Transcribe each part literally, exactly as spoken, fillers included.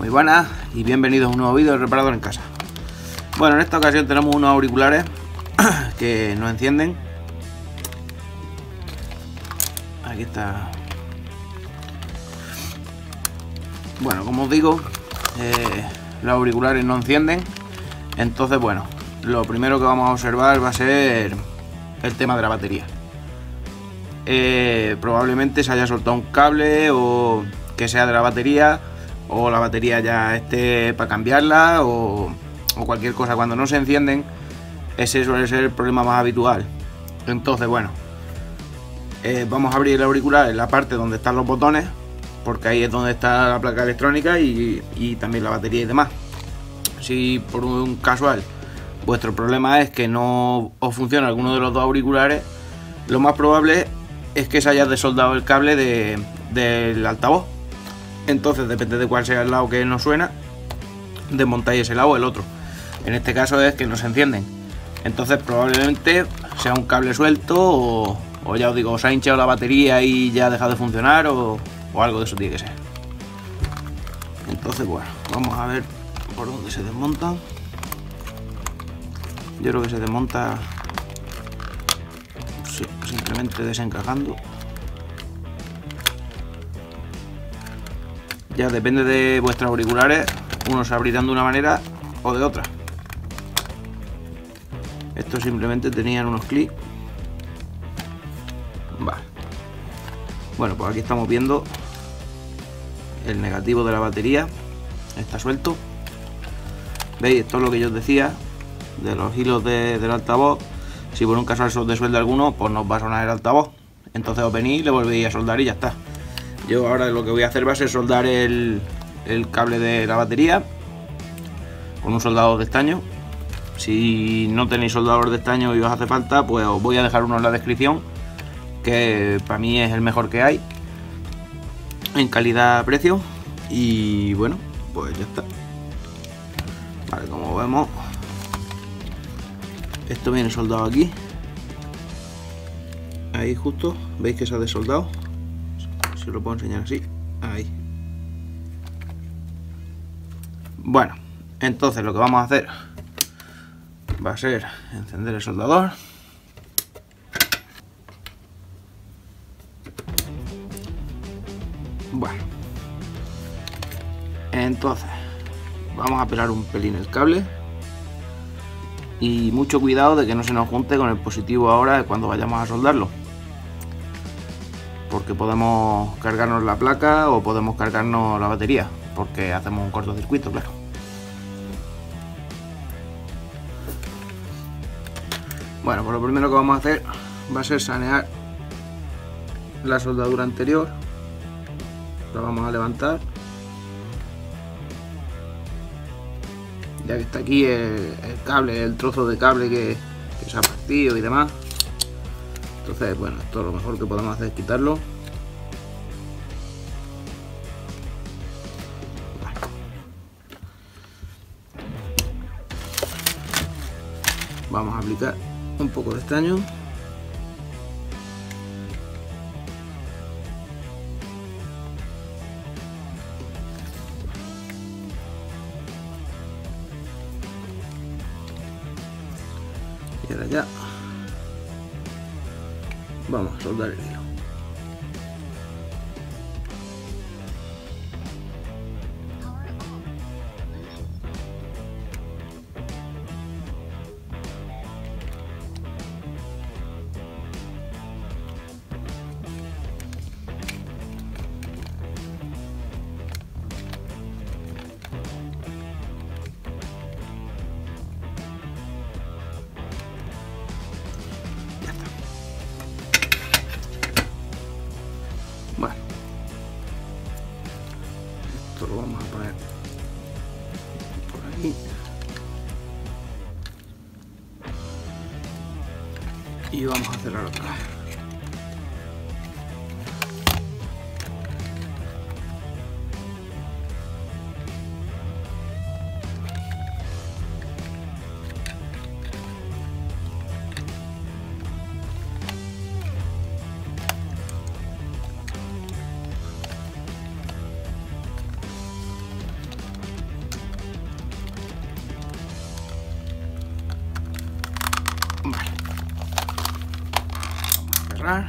Muy buenas y bienvenidos a un nuevo vídeo de Reparador en Casa. Bueno, en esta ocasión tenemos unos auriculares que no encienden. Aquí está. Bueno, como os digo, eh, los auriculares no encienden. Entonces, bueno, lo primero que vamos a observar va a ser el tema de la batería. Eh, probablemente se haya soltado un cable o que sea de la batería, o la batería ya esté para cambiarla, o, o cualquier cosa. Cuando no se encienden, ese suele ser el problema más habitual. Entonces, bueno, eh, vamos a abrir el auricular en la parte donde están los botones, porque ahí es donde está la placa electrónica y, y también la batería y demás. Si por un casual vuestro problema es que no os funciona alguno de los dos auriculares, lo más probable es que se haya desoldado el cable de, del altavoz. Entonces, depende de cuál sea el lado que no suena, desmontáis ese lado o el otro. En este caso es que no se encienden. Entonces probablemente sea un cable suelto o, o ya os digo, os ha hinchado la batería y ya ha dejado de funcionar, o, o algo de eso tiene que ser. Entonces, bueno, vamos a ver por dónde se desmontan. Yo creo que se desmonta sí, simplemente desencajando. Ya depende de vuestros auriculares, unos se abrirán de una manera o de otra. Estos simplemente tenían unos clics. Vale. Bueno, pues aquí estamos viendo el negativo de la batería. Está suelto. ¿Veis? Esto es lo que yo os decía de los hilos de, del altavoz. Si por un casual se os desuelda alguno, pues no os va a sonar el altavoz. Entonces os venís y le volvéis a soldar y ya está. Yo ahora lo que voy a hacer va a ser soldar el, el cable de la batería con un soldador de estaño. Si no tenéis soldador de estaño y os hace falta, pues os voy a dejar uno en la descripción, que para mí es el mejor que hay en calidad-precio. Y bueno, pues ya está. Vale, como vemos, esto viene soldado aquí. Ahí justo, veis que se ha desoldado. Si lo puedo enseñar así, ahí. Bueno, entonces lo que vamos a hacer va a ser encender el soldador. Bueno, entonces vamos a pelar un pelín el cable y mucho cuidado de que no se nos junte con el positivo ahora cuando vayamos a soldarlo, porque podemos cargarnos la placa o podemos cargarnos la batería, porque hacemos un cortocircuito, claro. Bueno, pues lo primero que vamos a hacer va a ser sanear la soldadura anterior. La vamos a levantar, ya que está aquí el, el cable, el trozo de cable que, que se ha partido y demás. Entonces, bueno, esto lo mejor que podemos hacer es quitarlo. Vamos a aplicar un poco de estaño. Y ahora ya vamos a soldar el hilo. Bueno, esto lo vamos a poner por aquí y vamos a cerrar otra vez. cerrar.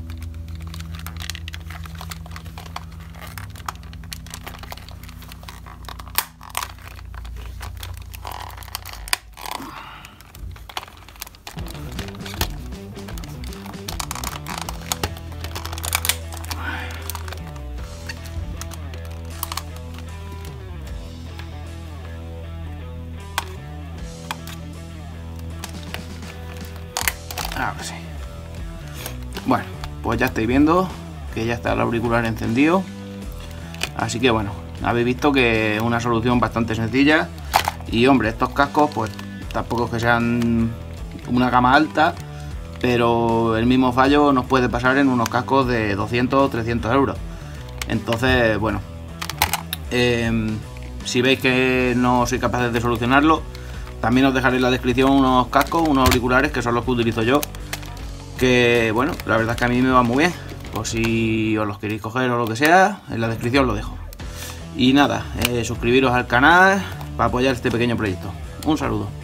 Ahora sí. Bueno, pues ya estáis viendo que ya está el auricular encendido. Así que bueno, habéis visto que es una solución bastante sencilla. Y hombre, estos cascos pues tampoco es que sean una gama alta, pero el mismo fallo nos puede pasar en unos cascos de doscientos o trescientos euros. Entonces, bueno, eh, si veis que no soy capaz de solucionarlo, también os dejaré en la descripción unos cascos, unos auriculares que son los que utilizo yo, que bueno, la verdad es que a mí me va muy bien. Por si os los queréis coger o lo que sea, en la descripción lo dejo. Y nada, eh, suscribiros al canal para apoyar este pequeño proyecto. Un saludo.